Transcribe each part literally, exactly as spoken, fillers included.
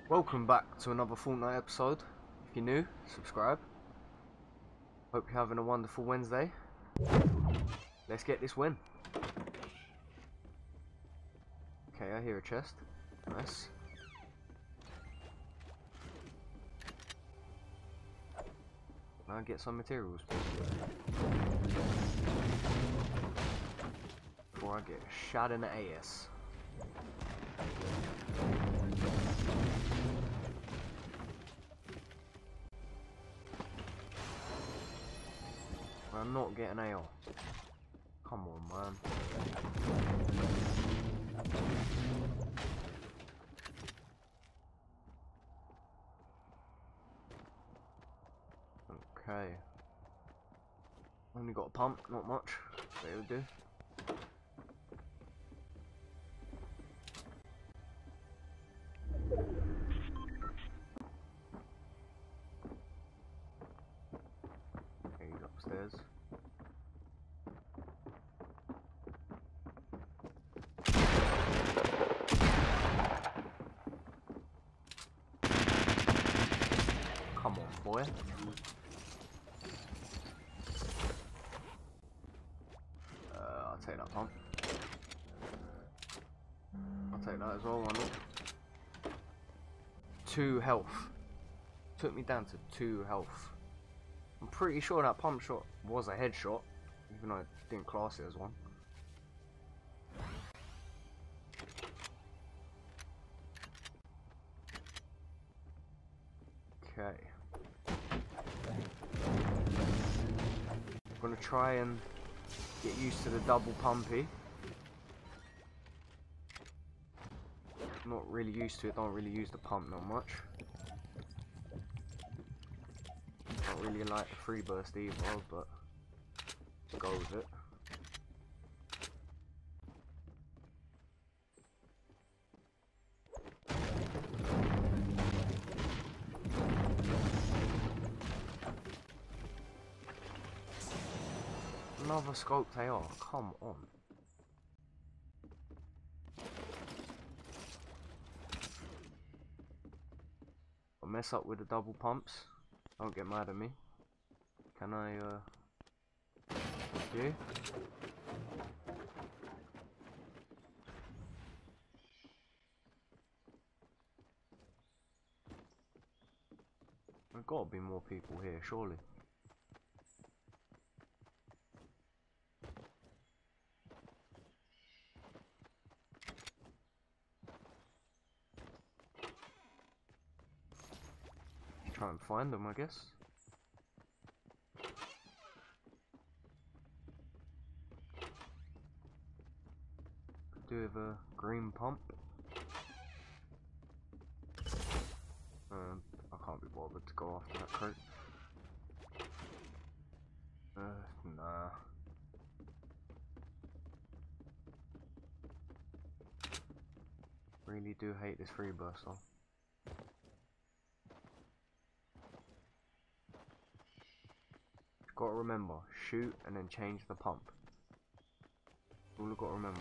Welcome back to another Fortnite episode. If you're new, subscribe. Hope you're having a wonderful Wednesday. Let's get this win. Okay, I hear a chest. Nice. Now get some materials before I get shot in the ass. I'm not getting A R. Come on, man. Okay. Only got a pump, not much. But it'll do. Okay, he's upstairs. Come on, boy. Uh, I'll take that pump. I'll take that as well, why not? Two health. Took me down to two health. I'm pretty sure that pump shot was a headshot, even though I didn't class it as one. Okay. I'm gonna try and get used to the double pumpy. Not really used to it, don't really use the pump not much. Don't really like free burst either, but go with it. Another scoped A R, come on. I'll mess up with the double pumps. Don't get mad at me. Can I, uh... you? There's gotta be more people here, surely. Try and find them, I guess. Could do with a green pump. Um, I can't be bothered to go after that crate. Uh, nah. Really do hate this free burst though. Gotta remember, shoot and then change the pump. All I've got to remember.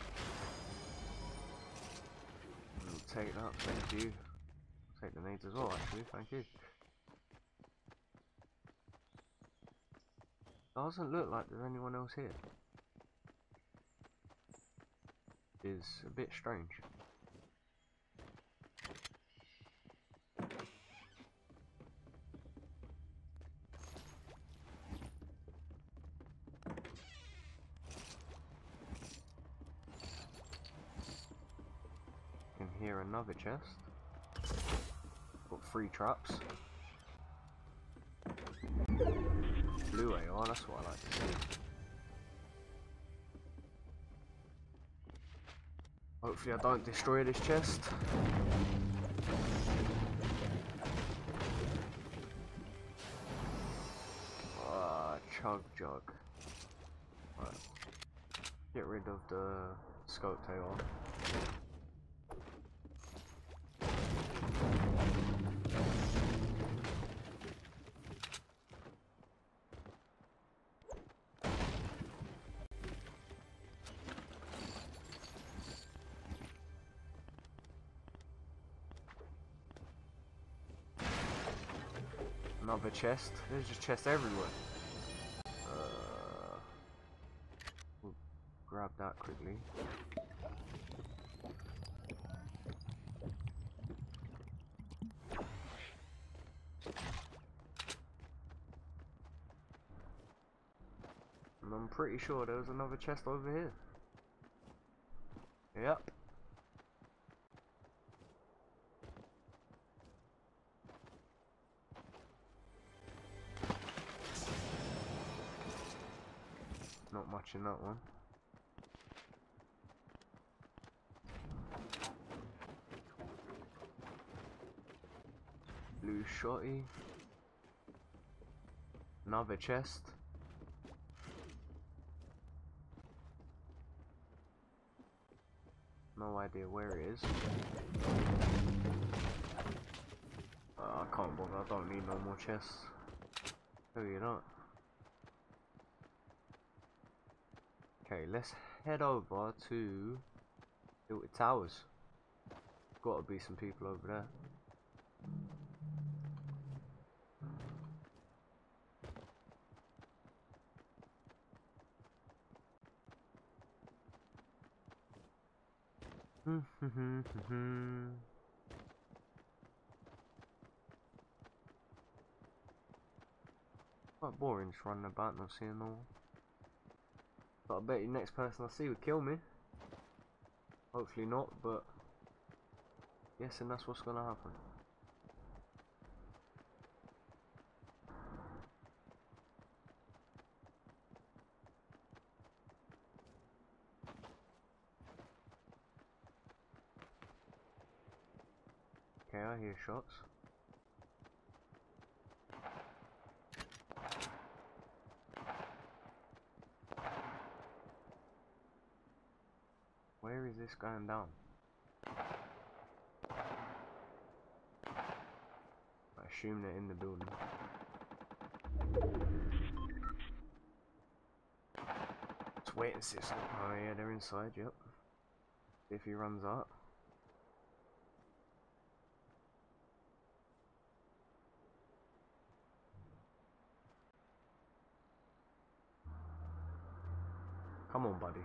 I'll take that, thank you. I'll take the nades as well, actually, thank you. Doesn't look like there's anyone else here. Is a bit strange. Here another chest. Got three traps. Blue A R, that's what I like to see. Hopefully I don't destroy this chest. Ah, chug jug. Right. Get rid of the scoped A R. Another chest. There's just chests everywhere. Uh, we'll grab that quickly. And I'm pretty sure there was another chest over here. Yep. Not much in that one. Blue shotty. Another chest. No idea where it is. Uh, I can't bother, I don't need no more chests. No, you don't. Okay, let's head over to Tilted Towers. Gotta be some people over there. Quite boring just running about not seeing no one. But I bet the next person I see would kill me. Hopefully not, but yes, and that's what's gonna happen. Okay, I hear shots. Where is this going down? I assume they're in the building. Let's wait and see. Oh yeah, they're inside, yep. If he runs up. Come on, buddy.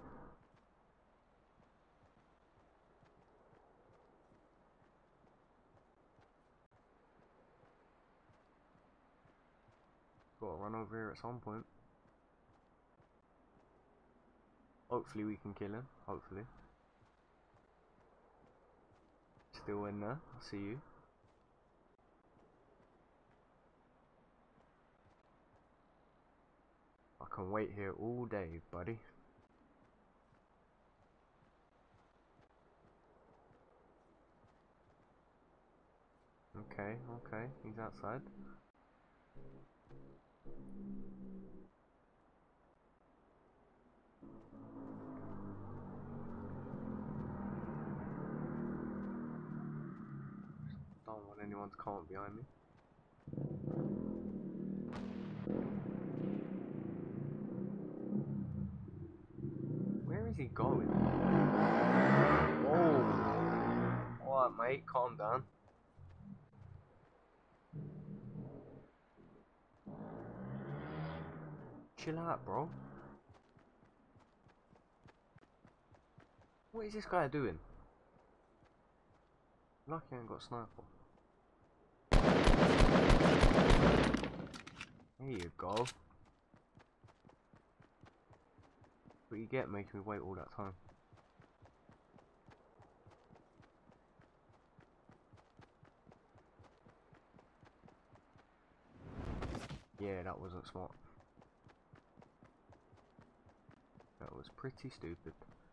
Gotta run over here at some point. Hopefully we can kill him. Hopefully. Still in there. I see you. I can wait here all day, buddy. Okay, okay. He's outside. Don't want anyone to come up behind me. Where is he going? Whoa! Alright, mate, calm down. Chill out, bro. What is this guy doing? Lucky I ain't got a sniper. There you go. What you get making me wait all that time. Yeah, that wasn't smart. That was pretty stupid.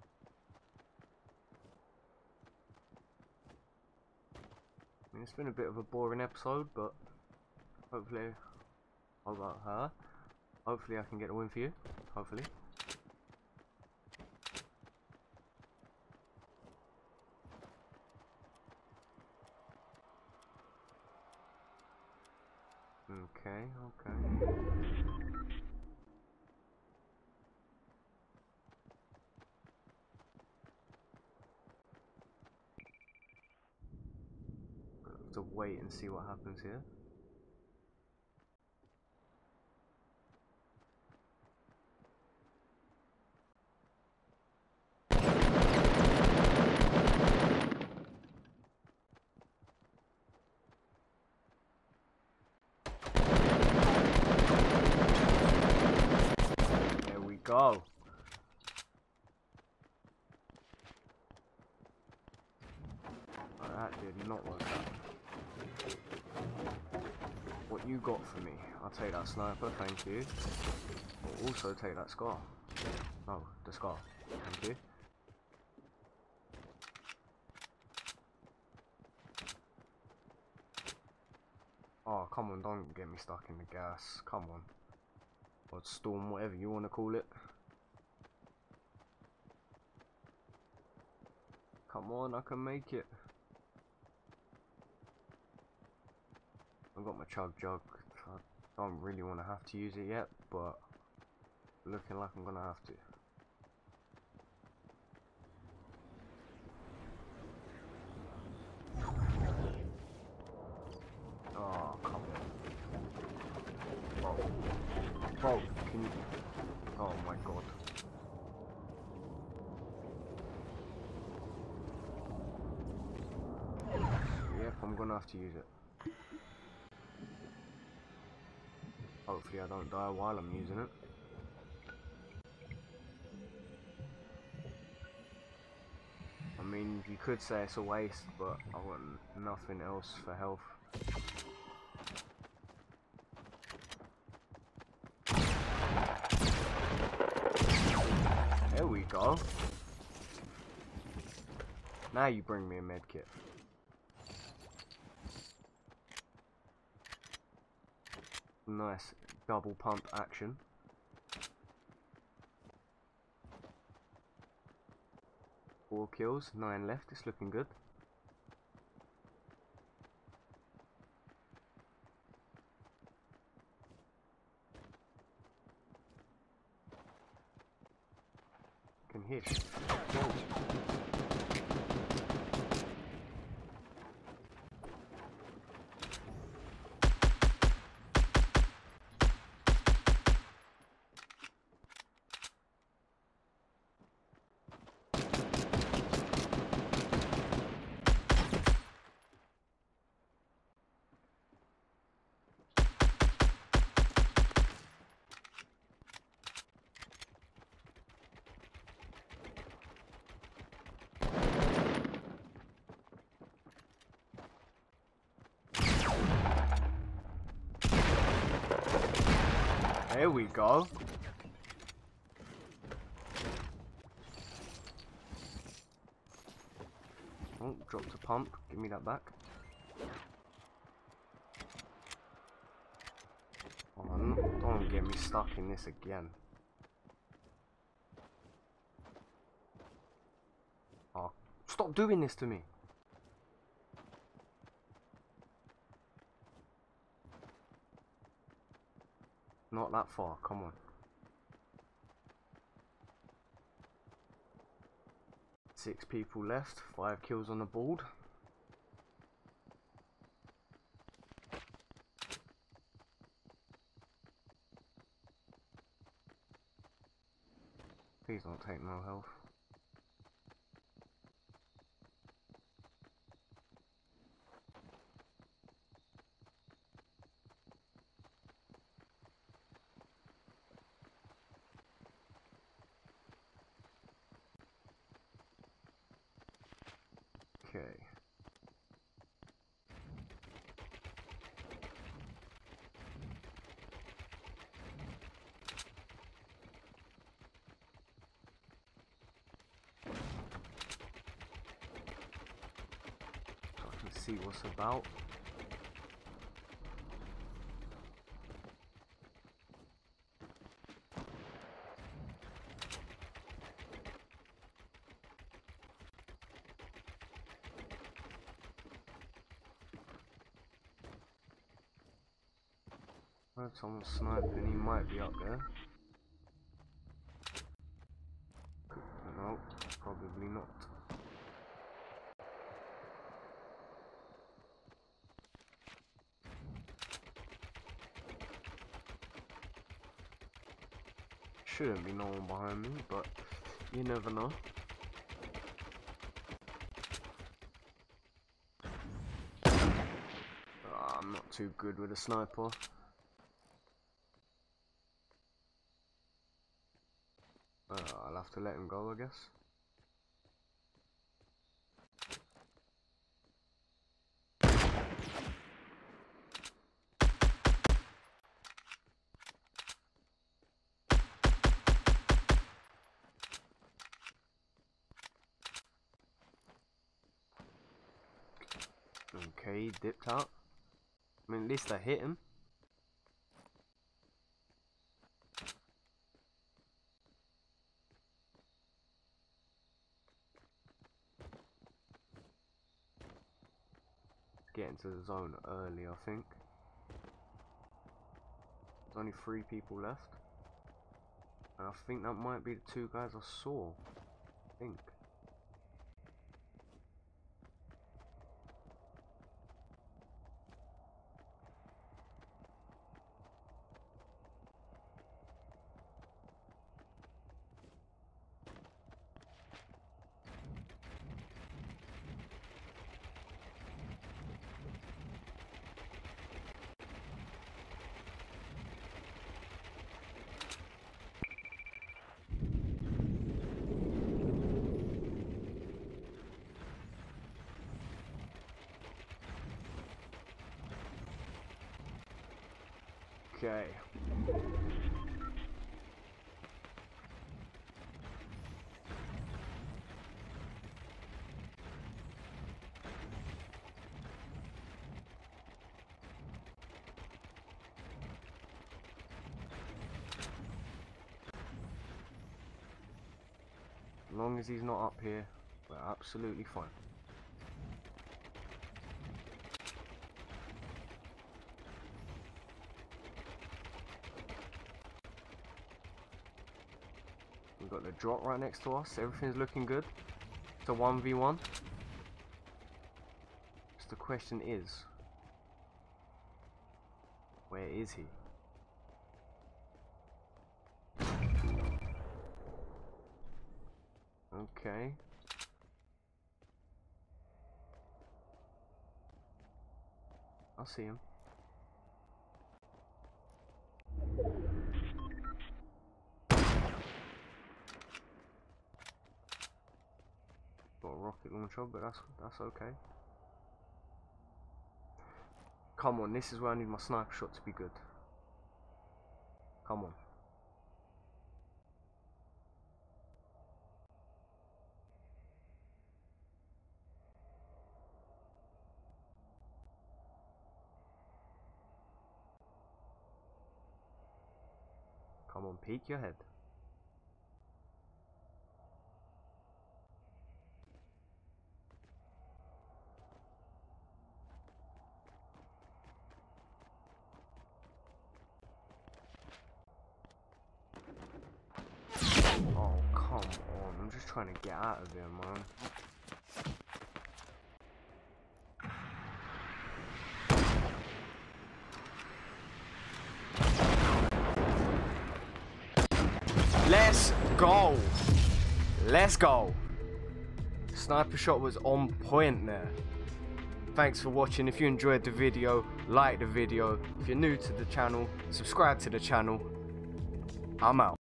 I mean, it's been a bit of a boring episode, but hopefully, how about her? Hopefully I can get a win for you. Hopefully. Okay, okay. Have to wait and see what happens here. go. Oh, that did not work out. What you got for me? I'll take that sniper, thank you. I'll also take that scar. Oh, the scar. Thank you. Oh, come on, don't get me stuck in the gas. Come on. Or storm, whatever you want to call it. Come on, I can make it. I've got my chug jug. I don't really want to have to use it yet, but looking like I'm gonna have to. Oh, come on. Bro. Bro, can you... Oh my god. Yep, I'm gonna have to use it. Hopefully I don't die while I'm using it. I mean, you could say it's a waste, but I want nothing else for health. There we go. Now you bring me a medkit. Nice double pump action. Four kills, nine left, it's looking good. Can hit. Kills. There we go. Oh, dropped a pump. Give me that back. Oh, no, don't get me stuck in this again. Oh, stop doing this to me. Not that far, come on. Six people left, five kills on the board. Please don't take no health. Okay. So I can see what's about. Heard someone sniping, he might be up there. No, probably not. Shouldn't be no one behind me, but you never know. Oh, I'm not too good with a sniper. to let him go, I guess. Okay, he dipped out. I mean, at least I hit him. Get into the zone early, I think. There's only three people left. And I think that might be the two guys I saw. I think. Okay. As long as he's not up here, we're absolutely fine. We've got the drop right next to us. Everything's looking good. It's a one v one. So the question is, where is he? Okay. I'll see him. Got a rocket launcher, but that's that's okay. Come on, this is where I need my sniper shot to be good. Come on. Come on, peek your head. Oh, come on. I'm just trying to get out of here, man. Let's go. Let's go. Sniper shot was on point there. Thanks for watching. If you enjoyed the video, like the video. If you're new to the channel, subscribe to the channel. I'm out.